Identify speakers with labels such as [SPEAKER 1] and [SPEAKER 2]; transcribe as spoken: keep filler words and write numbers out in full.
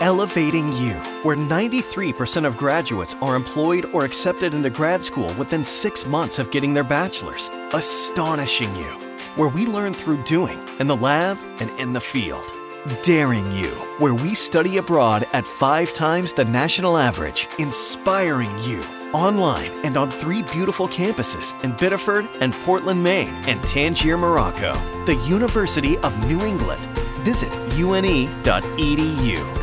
[SPEAKER 1] Elevating U, where ninety-three percent of graduates are employed or accepted into grad school within six months of getting their bachelor's. Astonishing U, where we learn through doing in the lab and in the field. Daring U, where we study abroad at five times the national average. Inspiring U, online and on three beautiful campuses in Biddeford and Portland, Maine, and Tangier, Morocco. The University of New England. Visit U N E dot E D U.